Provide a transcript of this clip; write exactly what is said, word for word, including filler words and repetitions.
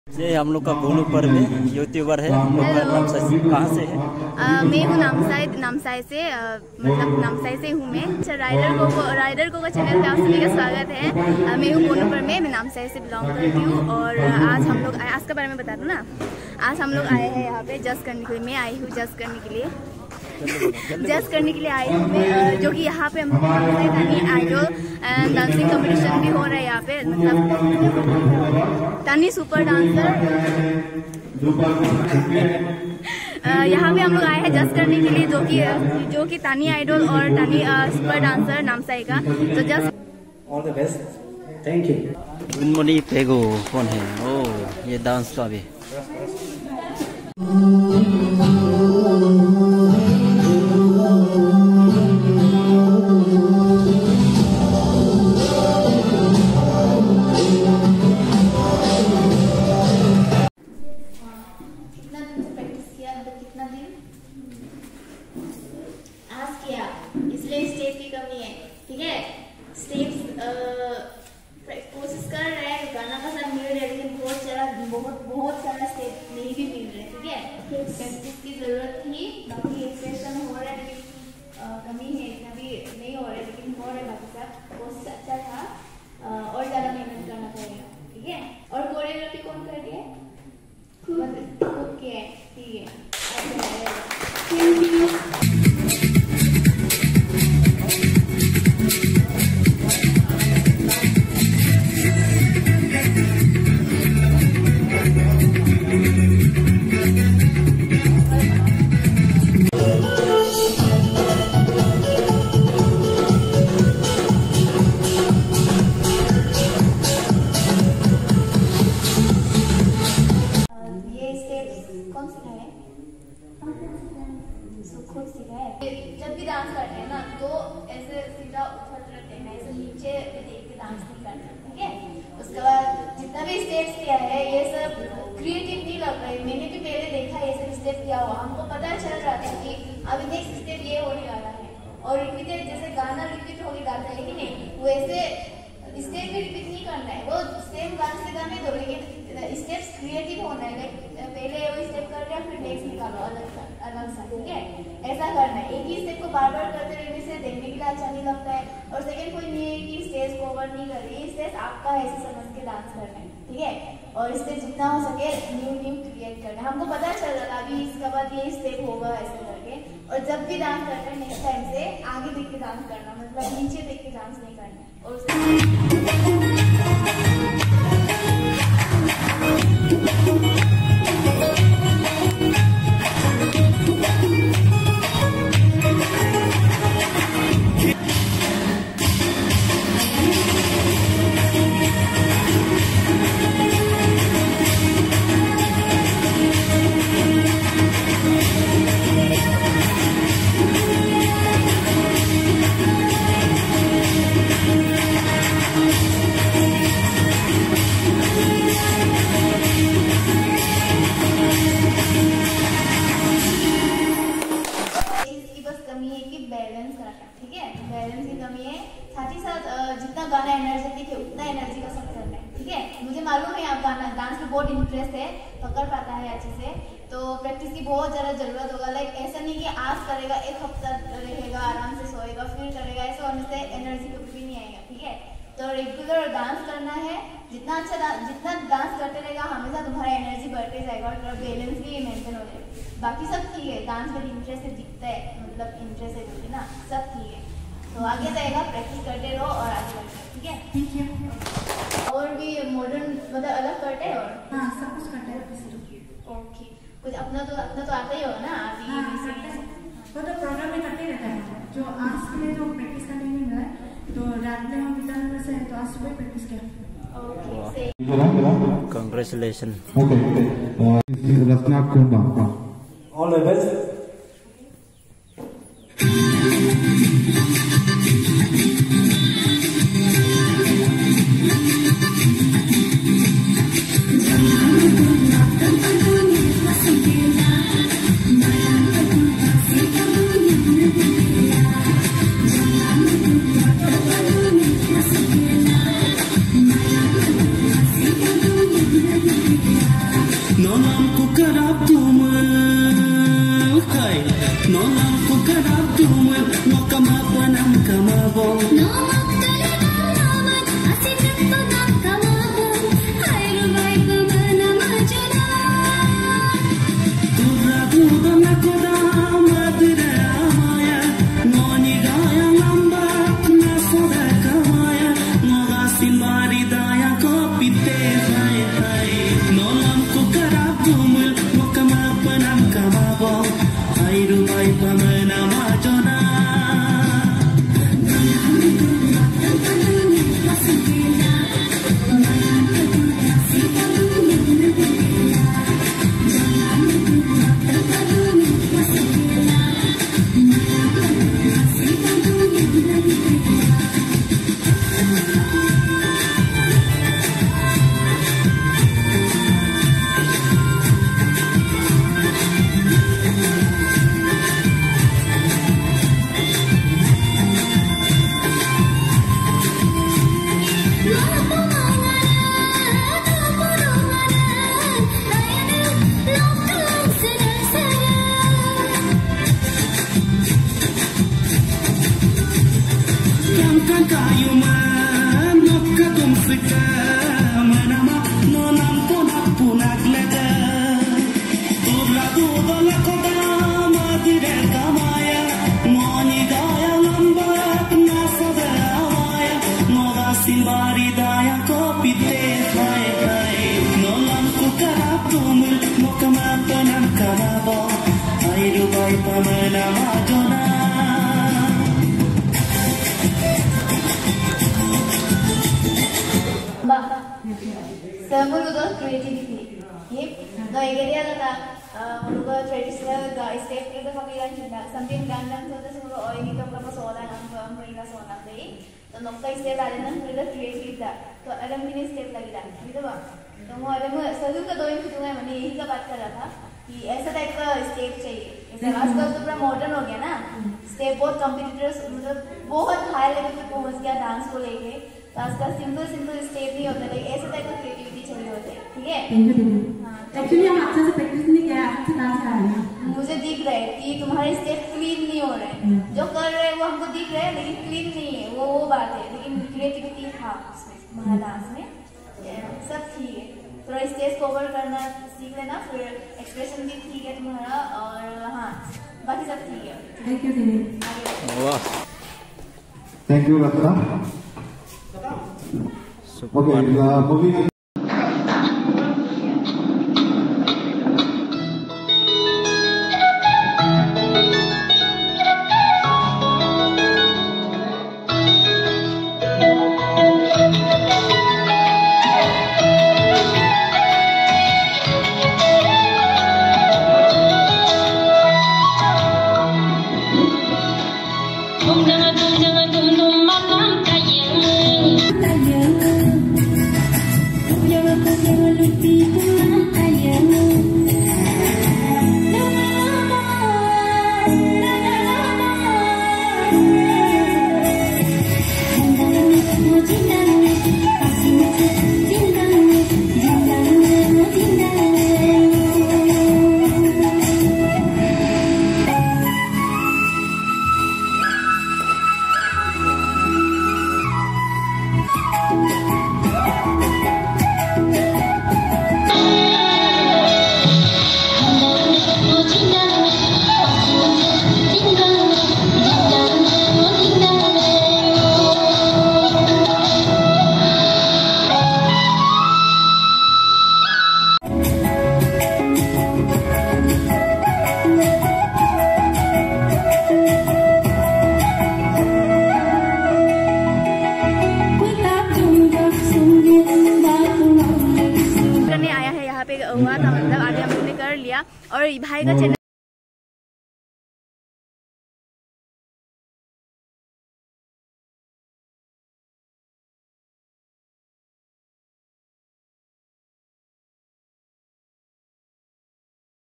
ये हम लोग का गोनू पर में यूट्यूबर है। हम लोग का नामसाई, कहाँ से है? आ, मैं हूँ नामसाई नामसाई से आ, मतलब नामसाई से हूँ मैं। अच्छा, राइडर को राइडर को का चैनल पे आप सभी का स्वागत है। आ, मैं हूँ गोनू पर में, मैं नामसाई से बिलोंग करती हूँ। और आज हम लोग आज के बारे में बता दूँ ना, आज हम लोग आए हैं यहाँ पे जज करने के लिए। मैं आई हूँ जज करने के लिए जज करने के लिए आई हूँ मैं, जो कि यहाँ पे हम आइडल डांसिंग कंपटीशन भी हो रहा है यहाँ पे। मतलब तनी सुपर डांसर, यहाँ पे हम लोग आए हैं जज करने के लिए, जो कि जो कि तानी आइडल और तानी सुपर डांसर नामसाई का। तो जज all the best, thank you. Gunmuni Pego कौन है? ओ, ये डांस का भी इसलिए स्टेप की कमी है, ठीक है। स्टेप्स कोशिश कर रहे हैं, गाना का साथ मिल रहे हैं, लेकिन बहुत सारा बहुत बहुत सारा स्टेप नहीं भी मिल रहे, ठीक है। प्रैक्टिस की जरूरत थी। बाकी एक्सप्रेशन हो रहा है, लेकिन कमी है, इतना भी नहीं हो रहा है, लेकिन हो रहा है। बाकी सब कोशिश अच्छा था, और ज्यादा मेहनत करना पड़ेगा, ठीक है। और कोरियोग्राफी कौन कर रही है? खुद के है, ठीक है। Thank you. खुद सिखाए। जब भी डांस करते हैं ना, तो ऐसे सीधा उछल रहते हैं, ऐसे नीचे देख के डांस नहीं करते, ठीक है। उसके बाद जितना भी स्टेप्स किया है, ये सब क्रिएटिव नहीं लग रहा है। मैंने भी पहले देखा ये सब स्टेप किया हुआ, हमको पता चल रहा था कि अभी नेक्स्ट स्टेप ये होने वाला है। और रिपीटेड, जैसे गाना रिपीट होके गाता है, लेकिन नहीं, वैसे स्टेप भी रिपीट नहीं करना है, वो सेम गाने से गाने दो, लेकिन स्टेप्स क्रिएटिव होना है। पहले वो स्टेप कर रहे हैं, फिर नेक्स्ट निकालो अलग सा अलग सा, ठीक है। ऐसा करना है। एक ही स्टेप को बार बार करते रहने से देखने के लिए अच्छा नहीं लगता है। और सेकंड कोई नहीं है कि स्टेज को ओवर नहीं कर रही है, स्टेज आपका है, ऐसे समझ के डांस करना है, ठीक है। और स्टेज जितना हो सके न्यू न्यू क्रिएट करना है। हमको पता चल रहा था अभी इसके बाद ये स्टेप होगा ऐसे करके। और जब भी डांस करते हैं, नेक्स्ट टाइम से आगे देख के डांस करना, मतलब नीचे देख के डांस नहीं करना। और बैलेंस करना, ठीक है। बैलेंस की कमी है। साथ ही साथ जितना गाना एनर्जेटिक है, उतना एनर्जी का सब करना है, ठीक है। मुझे मालूम है आप गाना डांस में बहुत इंटरेस्ट है, पकड़ पाता है अच्छे से, तो प्रैक्टिस की बहुत ज़्यादा जरूरत होगा। लाइक ऐसा नहीं कि आज करेगा, एक हफ्ता रहेगा, आराम से सोएगा, फिर करेगा, ऐसा होने से एनर्जी कभी भी नहीं आएगा, ठीक है। तो रेगुलर डांस करना है। जितना अच्छा जितना डांस करते रहेगा, हमेशा तुम्हारा एनर्जी बढ़ते जाएगा और थोड़ा बैलेंस भी मेंटेन हो जाएगा। बाकी सब ठीक है, डांस में इंटरेस्ट दिखता है, मतलब इंटरेस्ट है क्योंकि ना, सब ठीक है। तो आगे जाएगा, प्रैक्टिस करते रहो और आगे बढ़ते, ठीक है। Thank you. और भी मॉडर्न मतलब अलग करते हैं? और हाँ, सब कुछ करते हैं। ओके, कुछ अपना तो अपना तो आता ही होगा ना। अभी हाँ, वो तो प्रोग्राम में करते रहता है। जो आज के लिए जो प्रैक्टिस करने में मिला है, तो रात में हम विद्यालय से, तो आज सुबह प्रैक्टिस किया। Congratulations. Okay. Uh, Rasna Kumba. All the best. Yeah. 너 얘기해야 되나? 우리가 트레디셔널 스텝들도 거기가 준다. something gangnam style से वो ऑयली तो अपना सोना नाम तो हम बड़ी ना सोना दे. तो नौका स्टेप आ जाना पूरा क्रिएटिव था. तो अलग भी स्टेप लगी था. ये तो बात. तो वो अलग सदुम का दो ही कुछ हुआ मैंने यही का बात कर रहा था कि ऐसा टाइप का स्टेप चाहिए. ऐसे आजकल तो पूरा मॉडर्न हो गया ना. स्टेप बहुत कॉम्पिटिटर्स मतलब बहुत हाई लेवल पे पहुंच गया डांस को लेके. तो आजकल सिंपल सिंपल स्टेप नहीं होता लेकिन ऐसा टाइप का क्रिएटिविटी चाहिए होता है. ठीक है? एक्चुअली हम अच्छे से प्रैक्टिस नहीं किया, अच्छे डांस कर रहे हैं. मुझे दिख रहा है कि तुम्हारे स्टेप क्लीन नहीं हो रहे हैं. जो कर रहे हैं वो हमको दिख रहा है लेकिन क्लीन नहीं है. वो वो बात है. लेकिन क्रिएटिविटी हाँ उसमें तुम्हारा डांस में सब ठीक है. थोड़ा स्टेज कवर करना सीख लेना. फिर एक्सप्रेशन भी ठीक है तुम्हारा. और हाँ बाकी सब ठीक है. थैंक यू दीदी. Thank you, Ratna. Okay, uh, moving on. हुआ था मतलब आगे हम लोग ने कर लिया. और भाई का चैनल